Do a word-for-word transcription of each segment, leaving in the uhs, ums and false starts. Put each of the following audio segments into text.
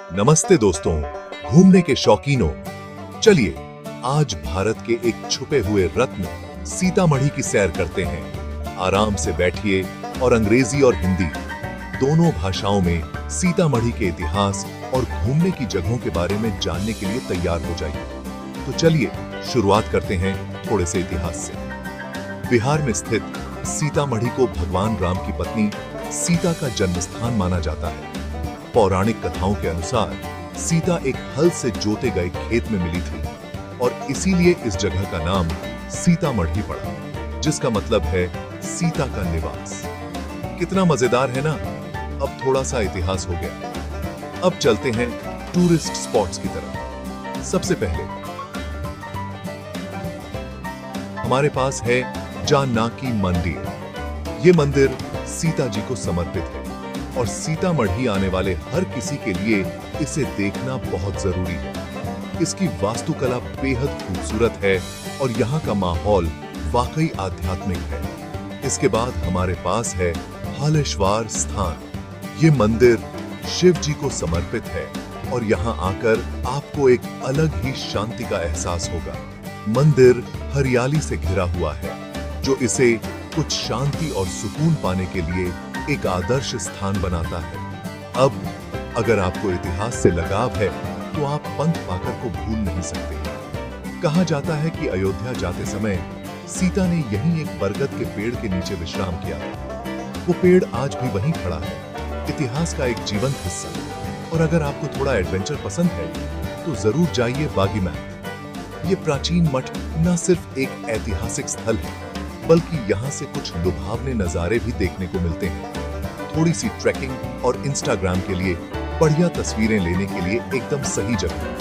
नमस्ते दोस्तों, घूमने के शौकीनों, चलिए आज भारत के एक छुपे हुए रत्न सीतामढ़ी की सैर करते हैं। आराम से बैठिए और अंग्रेजी और हिंदी दोनों भाषाओं में सीतामढ़ी के इतिहास और घूमने की जगहों के बारे में जानने के लिए तैयार हो जाइए। तो चलिए शुरुआत करते हैं थोड़े से इतिहास से। बिहार में स्थित सीतामढ़ी को भगवान राम की पत्नी सीता का जन्मस्थान माना जाता है। पौराणिक कथाओं के अनुसार सीता एक हल से जोते गए खेत में मिली थी और इसीलिए इस जगह का नाम सीतामढ़ी पड़ा, जिसका मतलब है सीता का निवास। कितना मजेदार है ना। अब थोड़ा सा इतिहास हो गया, अब चलते हैं टूरिस्ट स्पॉट्स की तरफ। सबसे पहले हमारे पास है जानकी मंदिर। ये मंदिर सीता जी को समर्पित है और सीतामढ़ी आने वाले हर किसी के लिए इसे देखना बहुत जरूरी है। इसकी वास्तुकला बेहद खूबसूरत है और यहाँ का माहौल वाकई आध्यात्मिक है। इसके बाद हमारे पास है हालेश्वर स्थान। ये मंदिर शिव जी को समर्पित है और यहाँ आकर आपको एक अलग ही शांति का एहसास होगा। मंदिर हरियाली से घिरा हुआ है, जो इसे कुछ शांति और सुकून पाने के लिए एक आदर्श स्थान बनाता है। अब अगर आपको इतिहास से लगाव है तो आप पंथ पाकर को भूल नहीं सकते। कहा जाता है कि अयोध्या जाते समय सीता ने यहीं एक बरगद के पेड़ के नीचे विश्राम किया। वो पेड़ आज भी वहीं खड़ा है, इतिहास का एक जीवंत हिस्सा। और अगर आपको थोड़ा एडवेंचर पसंद है तो जरूर जाइए बागी मैट। ये प्राचीन मठ न सिर्फ एक ऐतिहासिक स्थल है, बल्कि यहाँ से कुछ लुभावने नजारे भी देखने को मिलते हैं। थोड़ी सी ट्रैकिंग और इंस्टाग्राम के लिए बढ़िया तस्वीरें लेने के लिए एकदम सही जगह।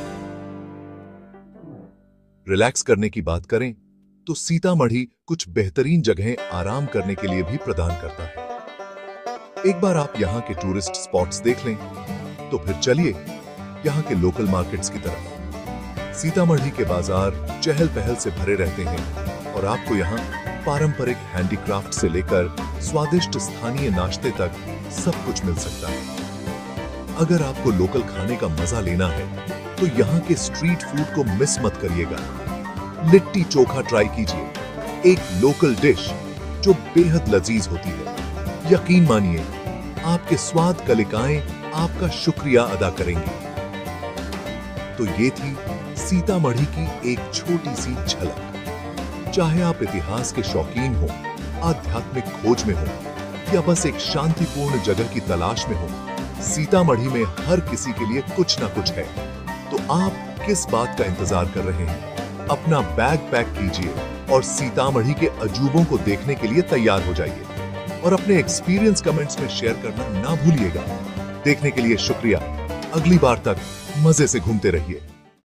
रिलैक्स करने की बात करें तो सीतामढ़ी कुछ बेहतरीन जगहें आराम करने के लिए भी प्रदान करता है। एक बार आप यहाँ के टूरिस्ट स्पॉट्स देख लें तो फिर चलिए यहाँ के लोकल मार्केट्स की तरफ। सीतामढ़ी के बाजार चहल पहल से भरे रहते हैं और आपको यहाँ पारंपरिक हैंडीक्राफ्ट से लेकर स्वादिष्ट स्थानीय नाश्ते तक सब कुछ मिल सकता है। अगर आपको लोकल खाने का मजा लेना है तो यहाँ के स्ट्रीट फूड को मिस मत करिएगा। लिट्टी चोखा ट्राई कीजिए, एक लोकल डिश जो बेहद लजीज होती है। यकीन मानिए, आपके स्वाद कलिकाएं आपका शुक्रिया अदा करेंगी। तो ये थी सीतामढ़ी की एक छोटी सी झलक। चाहे आप इतिहास के शौकीन हो, आध्यात्मिक खोज में हो या बस एक शांतिपूर्ण जगह की तलाश में हो, सीतामढ़ी में हर किसी के लिए कुछ ना कुछ है। तो आप किस बात का इंतजार कर रहे हैं? अपना बैग पैक कीजिए और सीतामढ़ी के अजूबों को देखने के लिए तैयार हो जाइए। और अपने एक्सपीरियंस कमेंट्स में शेयर करना ना भूलिएगा। देखने के लिए शुक्रिया। अगली बार तक मजे से घूमते रहिए।